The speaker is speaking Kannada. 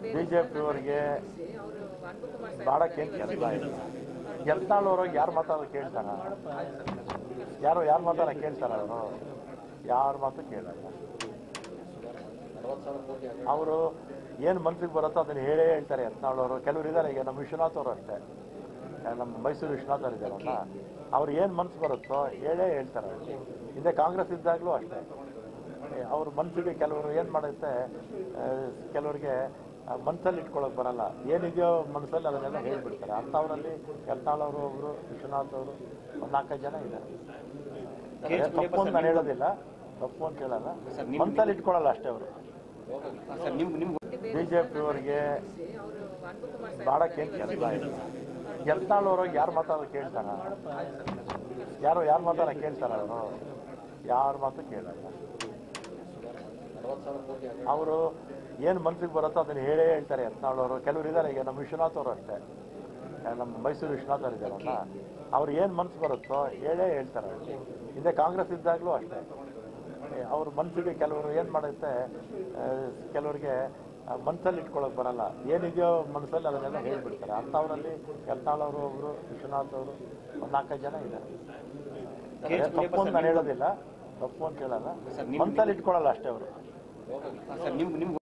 ಬಿಜೆಪಿಯವರಿಗೆ ಮಾಡೋಕ್ಕೇನು ಕೆಲಸ ಇಲ್ಲ. ಯತ್ನಾಳ್ ಅವರು ಯಾರು ಮಾತಾಡೋದು ಕೇಳ್ತಾರ? ಯಾರು ಮಾತಾಡ ಕೇಳ್ತಾರ? ಅವರು ಯಾರ ಮಾತು ಕೇಳಲ್ಲ. ಅವರು ಏನು ಮನ್ಸಿಗೆ ಬರುತ್ತೋ ಅದನ್ನು ಹೇಳೇ ಹೇಳ್ತಾರೆ ಯತ್ನಾಳ್ ಅವರು. ಕೆಲವರು ಇದ್ದಾರೆ, ಈಗ ನಮ್ಮ ವಿಶ್ವನಾಥ್ ಅವರು ಅಷ್ಟೇ, ನಮ್ಮ ಮೈಸೂರು ವಿಶ್ವನಾಥ್ ಅವರು ಇದ್ದಾರಲ್ಲ, ಅವ್ರು ಏನು ಮನ್ಸು ಬರುತ್ತೋ ಹೇಳೇ ಹೇಳ್ತಾರೆ. ಹಿಂದೆ ಕಾಂಗ್ರೆಸ್ ಇದ್ದಾಗಲೂ ಅಷ್ಟೇ, ಅವ್ರ ಮನಸ್ಸಿಗೆ ಕೆಲವರು ಏನು ಮಾಡುತ್ತೆ, ಕೆಲವರಿಗೆ ಮನಸ್ಸಲ್ಲಿ ಇಟ್ಕೊಳ್ಳೋಕೆ ಬರಲ್ಲ, ಏನಿದೆಯೋ ಮನಸ್ಸಲ್ಲಿ ಅದನ್ನೆಲ್ಲ ಹೇಳಿಬಿಡ್ತಾರೆ. ಅಂಥವರಲ್ಲಿ ಯತ್ನಾಳ್ ಅವರು ಒಬ್ಬರು, ವಿಶ್ವನಾಥ್ ಅವರು, ಒಂದು 4-5 ಜನ ಇದ್ದಾರೆ. ತಪ್ಪು ಅಂತ ನಾನು ಹೇಳೋದಿಲ್ಲ, ತಪ್ಪು ಅಂತ ಹೇಳಲ್ಲ, ಮನಸ್ಸಲ್ಲಿ ಇಟ್ಕೊಳ್ಳಲ್ಲ ಅಷ್ಟೇ ಅವರು. ಬಿಜೆಪಿಯವರಿಗೆ ಮಾಡೋಕ್ಕೇನು ಕೆಲಸ ಇಲ್ಲ. ಯತ್ನಾಳ್ ಅವರು ಯಾರು ಮಾತಾಡೋದು ಕೇಳ್ತಾರ? ಯಾರು ಮಾತಾಡ ಕೇಳ್ತಾರ? ಅವರು ಯಾರ ಮಾತು ಕೇಳಲ್ಲ. ಅವರು ಏನು ಮನ್ಸಿಗೆ ಬರುತ್ತೋ ಅದನ್ನು ಹೇಳೇ ಹೇಳ್ತಾರೆ ಯತ್ನಾಳ್ ಅವರು. ಕೆಲವರು ಇದ್ದಾರೆ, ಈಗ ನಮ್ಮ ವಿಶ್ವನಾಥ್ ಅವರು ಅಷ್ಟೇ, ನಮ್ಮ ಮೈಸೂರು ವಿಶ್ವನಾಥ್ ಅವರು ಇದ್ದಾರಲ್ಲ, ಅವ್ರು ಏನು ಮನ್ಸು ಬರುತ್ತೋ ಹೇಳೇ ಹೇಳ್ತಾರೆ. ಹಿಂದೆ ಕಾಂಗ್ರೆಸ್ ಇದ್ದಾಗಲೂ ಅಷ್ಟೇ, ಅವ್ರ ಮನಸ್ಸಿಗೆ ಕೆಲವರು ಏನು ಮಾಡುತ್ತೆ, ಕೆಲವರಿಗೆ ಮನಸ್ಸಲ್ಲಿ ಇಟ್ಕೊಳ್ಳೋಕೆ ಬರಲ್ಲ, ಏನಿದೆಯೋ ಮನಸ್ಸಲ್ಲಿ ಅದನ್ನೆಲ್ಲ ಹೇಳಿಬಿಡ್ತಾರೆ. ಅಂಥವರಲ್ಲಿ ಯತ್ನಾಳ್ ಅವರು ಒಬ್ಬರು, ವಿಶ್ವನಾಥ್ ಅವರು, ಒಂದು 4-5 ಜನ ಇದ್ದಾರೆ. ತಪ್ಪು ಅಂತ ನಾನು ಹೇಳೋದಿಲ್ಲ, ತಪ್ಪು ಅಂತ ಹೇಳಲ್ಲ, ಮನಸ್ಸಲ್ಲಿ ಇಟ್ಕೊಳ್ಳಲ್ಲ ಅಷ್ಟೇ ಅವರು.